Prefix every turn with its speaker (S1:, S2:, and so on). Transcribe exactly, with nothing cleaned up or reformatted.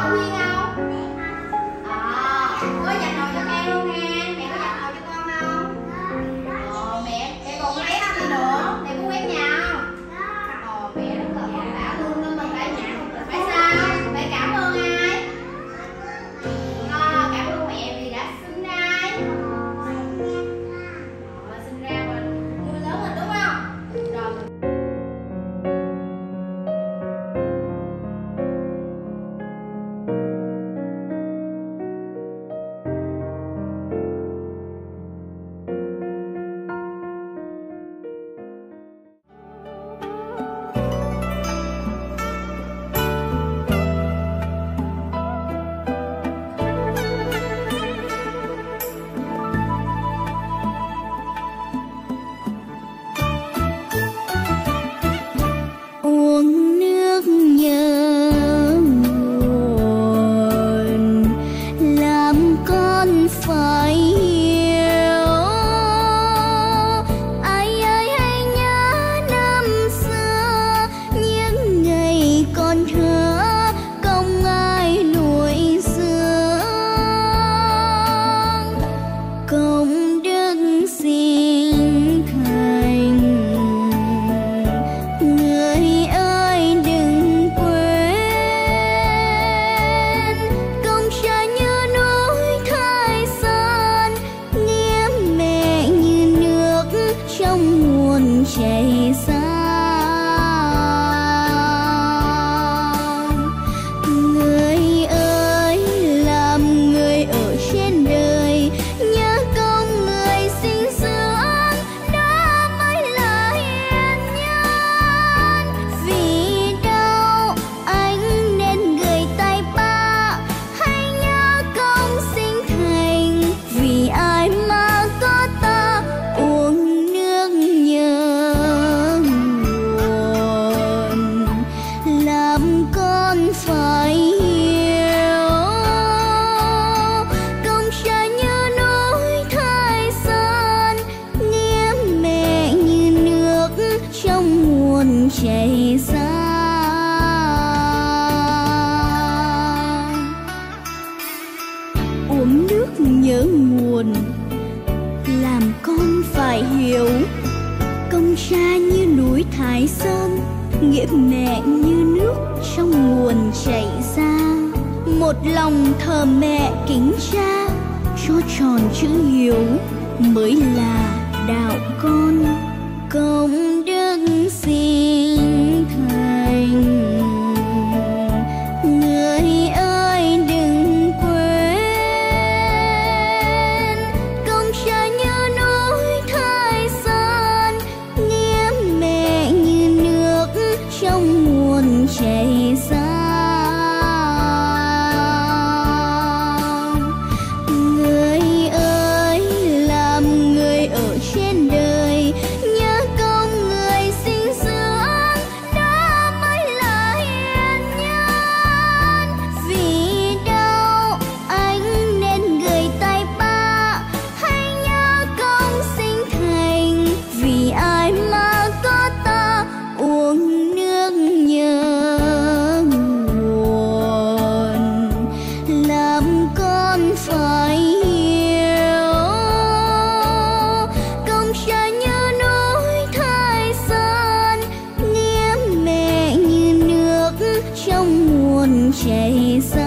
S1: Nguyên không? À, có giặt nồi cho Khang luôn nè. Mẹ có giặt nồi cho con không? Ờ, mẹ, mẹ còn lấy ăn gì nữa? Mẹ có quét nhà không? Ờ, mẹ rất là vất vả luôn nên mình phải nhà phải sao? Phải cảm ơn ai? À, cảm ơn mẹ vì đã sinh ra. Ờ, sinh ra mình nuôi lớn mình đúng không? Rồi mình
S2: uống nước nhớ nguồn làm con phải hiểu. Ai ơi hãy nhớ năm xưa những ngày còn thơ không ai nuôi dưỡng, công đức sinh thành. Người ơi đừng quên công cha như núi Thái Sơn, nghĩa mẹ như nước trong nguồn chảy xa. Người ơi làm người ở trên đời, nhớ công người sinh dưỡng, đó mới là hiền nhân. Vì đâu anh nên người tay ba, hãy nhớ công sinh thành. Vì ai mà có ta uống nước nhớ nguồn làm con phải hiểu. Công cha như núi Thái Sơn, nghĩa mẹ như nước trong nguồn chảy xa. Uống nước nhớ nguồn làm con phải hiểu. Công cha như núi Thái Sơn, nghĩa mẹ như nước trong nguồn chảy ra. Một lòng thờ mẹ kính cha, cho tròn chữ hiếu mới là đạo con. Công đức sinh thành. Người ơi đừng quên công cha như núi Thái Sơn, nghĩa mẹ như nước trong nguồn chảy ra. Người ơi làm người ở trên đời, nhớ công người sinh dưỡng, đó mới là hiền nhân. Vì đâu anh nên người tay ba, hãy nhớ công sinh thành. Vì ai mà có ta uống nước nhớ nguồn làm con phải hiểu. Công cha như núi Thái Sơn, nghĩa mẹ như nước trong nguồn chảy ra.